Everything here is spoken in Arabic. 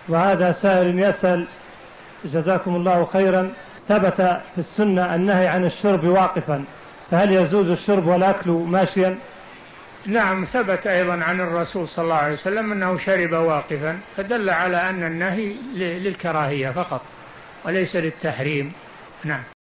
وهذا سائل يسأل جزاكم الله خيرا: ثبت في السنة النهي عن الشرب واقفا، فهل يجوز الشرب والأكل ماشيا؟ نعم، ثبت أيضا عن الرسول صلى الله عليه وسلم أنه شرب واقفا، فدل على أن النهي للكراهية فقط وليس للتحريم. نعم.